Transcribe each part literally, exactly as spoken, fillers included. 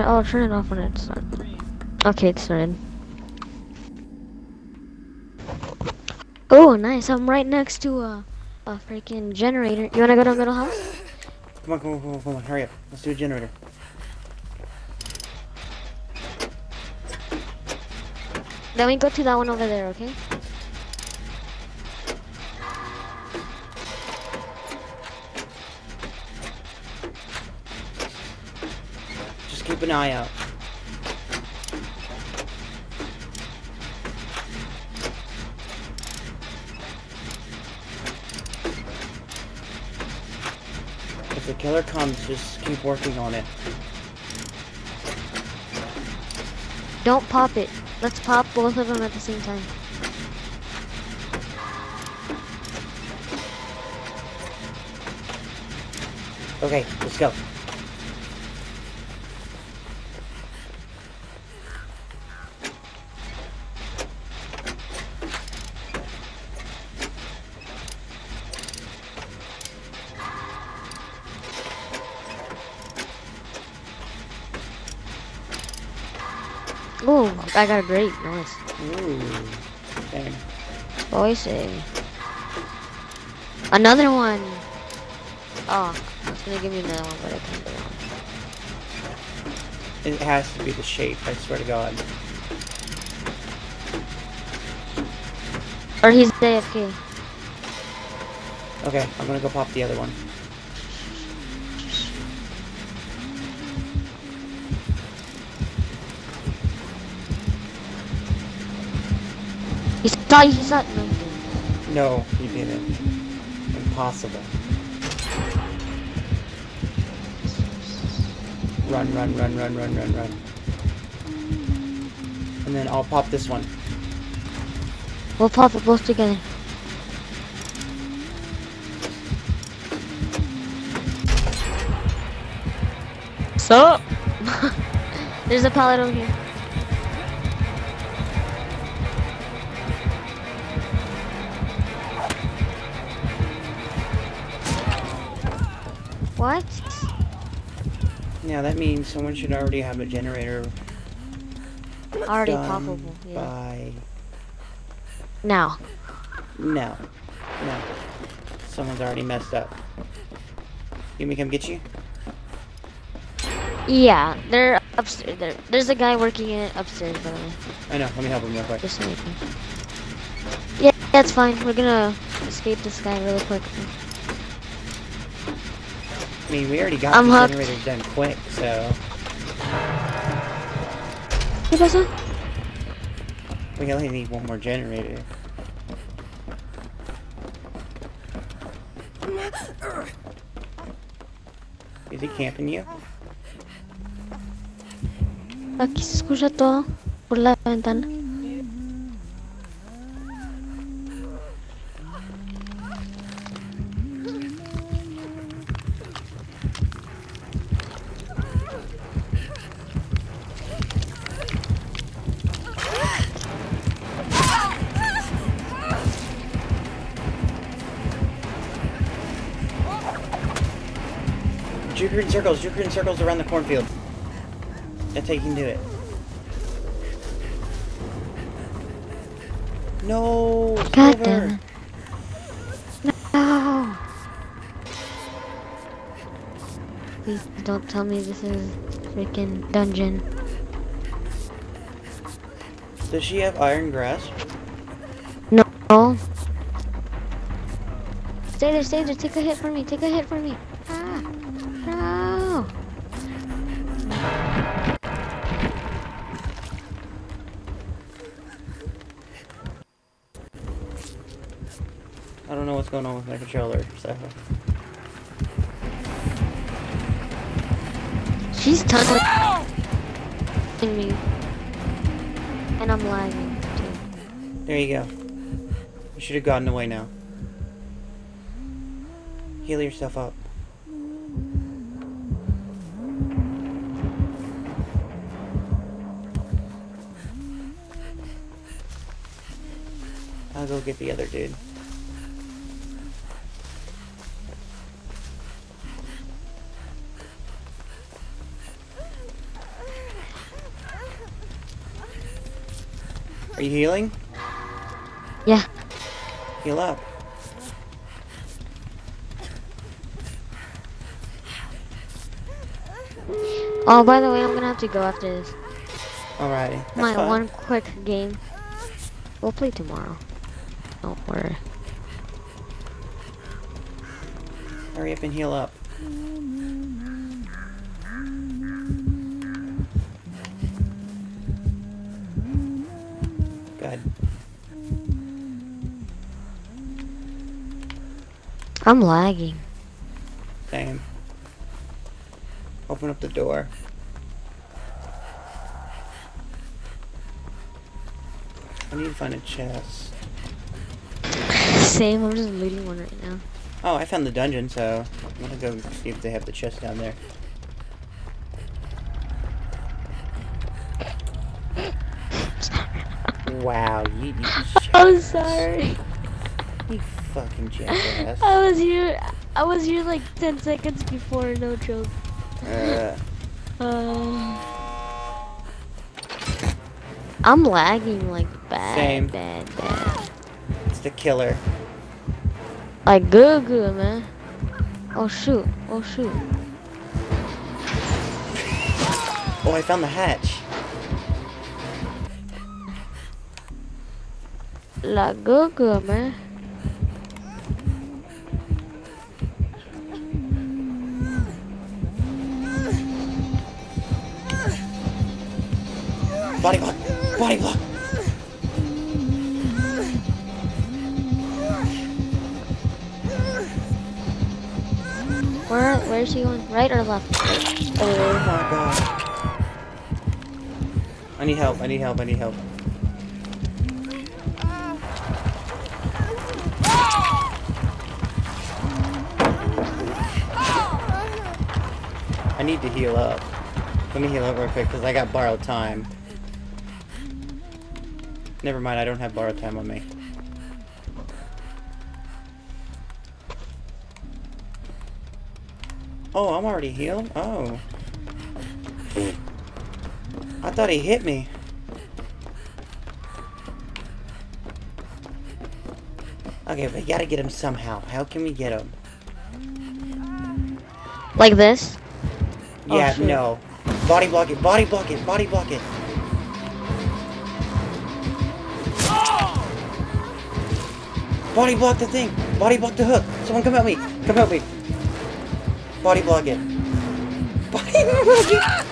it. Oh, turn it off when it's done. Okay, it's started. Oh, nice. I'm right next to a, a freaking generator. You wanna go to the middle house? Come on, come on, come on, come on. Hurry up. Let's do a generator. Then we go to that one over there, okay? Just keep an eye out. If the killer comes, just keep working on it. Don't pop it. Let's pop both of them at the same time. Okay, let's go. Ooh, I got a great. Nice. Ooh. Dang. Boise. Another one. Oh, it's gonna give me another one, but I can't do it. It has to be the shape, I swear to God. Or he's A F K. Okay, I'm gonna go pop the other one. He saw you, he saw no, he didn't. No, he didn't. Impossible. Run, run, run, run, run, run, run. And then I'll pop this one. We'll pop it both together. Sup? There's a pallet over here. What? Yeah, that means someone should already have a generator Already done poppable, yeah. by... Now. No. No. Someone's already messed up. You want me to come get you? Yeah, they're upstairs. There, there's a guy working it upstairs, by the way. I know, let me help him real quick. Just so you can. Yeah, that's fine. We're gonna escape this guy really quick. I mean, we already got I'm the hooked. generator done quick, so... ¿Qué pasa? We only need one more generator. Is he camping you? Aquí se escucha todo por la ventana. Juke her in circles, juke her in circles around the cornfield. That's how you can do it. No! God Silver. damn it. No! Please don't tell me this is freaking dungeon. Does she have iron grasp? No. Stay there, stay there. Take a hit for me. Take a hit for me. Ah. No. I don't know what's going on with my controller, so... She's tunneling me. And I'm lagging too. There you go. You should have gotten away now. Heal yourself up. I'll go get the other dude. Are you healing? Yeah. Heal up. Oh, by the way, I'm gonna have to go after this. Alrighty. That's My fine. one quick game. We'll play tomorrow. Don't worry. Hurry up and heal up. Good. I'm lagging. Same. Open up the door. I need to find a chest. Same, I'm just looting one right now. Oh, I found the dungeon, so I'm gonna go see if they have the chest down there. Wow, you, you I'm sorry. You fucking jackass. I was here. I was here like ten seconds before. No joke. Uh, Um, I'm lagging like bad, Same. bad, bad. it's the killer. Like good, good, man. Oh shoot! Oh shoot! Oh, I found the hatch. Like good, good, man. Body block! Body block! Where, where is he going? Right or left? Oh my god. I need help, I need help, I need help. I need to heal up. Let me heal up real quick because I got borrowed time. Never mind, I don't have borrowed time on me. Oh, I'm already healed? Oh. I thought he hit me. Okay, we gotta get him somehow. How can we get him? Like this? Oh, Yeah, shit. no. Body block it, body block it, body block it. Body block the thing. Body block the hook. Someone come help me. Come help me. Body block it. Body block it.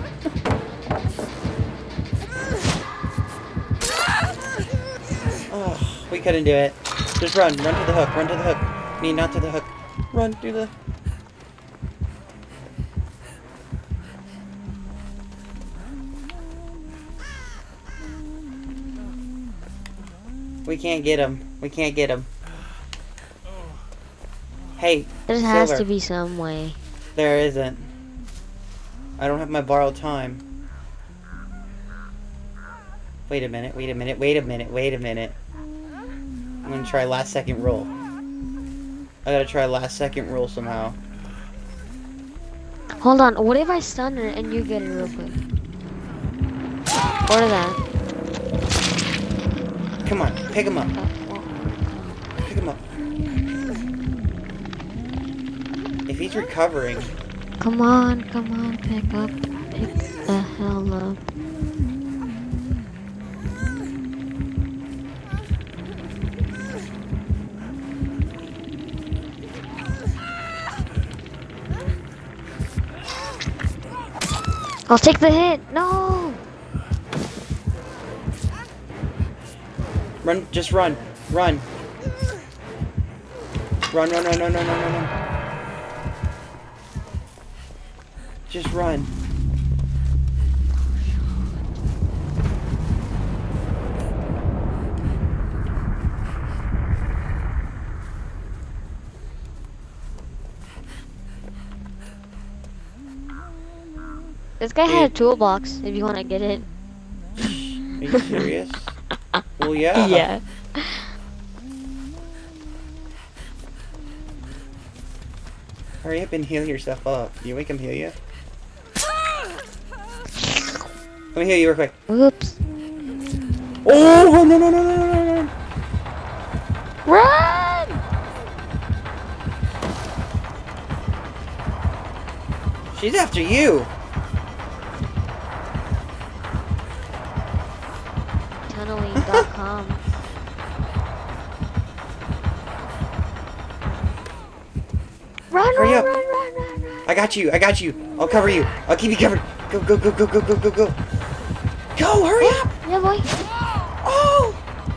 Oh, we couldn't do it. Just run. Run to the hook. Run to the hook. I mean, not to the hook. Run to the... We can't get him. We can't get him. Hey, There has Silver. to be some way. There isn't. I don't have my borrowed time. Wait a minute, wait a minute, wait a minute, wait a minute. I'm gonna try last second roll. I gotta try last second roll somehow. Hold on. What if I stun her and you get it real quick? Or that. Come on, pick him up. Uh, well, Pick him up. If he's recovering, come on, come on, pick up, pick the hell up. I'll take the hit. No. run, just run, run. Run, run, run, run, run, run, run, run. Just run. This guy had a toolbox. If you want to get it. Are you serious? Well, yeah. Yeah. Hurry up and heal yourself up. You make him heal you? Let me heal you real quick. Oops. Oh, no, no, no, no, no, no, no. Run! She's after you. Tunneling dot com. Run, Hurry run, up. run, run, run, run. I got you. I got you. I'll cover you. I'll keep you covered. Go, go, go, go, go, go, go, go. Go, hurry up. Yeah, boy. Oh.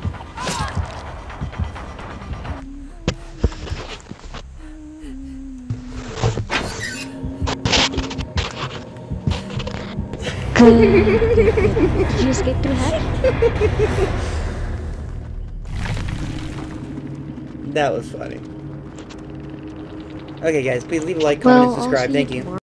Did you escape through heck? That was funny. Okay, guys, please leave a like, comment, Well, and subscribe. I'll see Thank you you. tomorrow.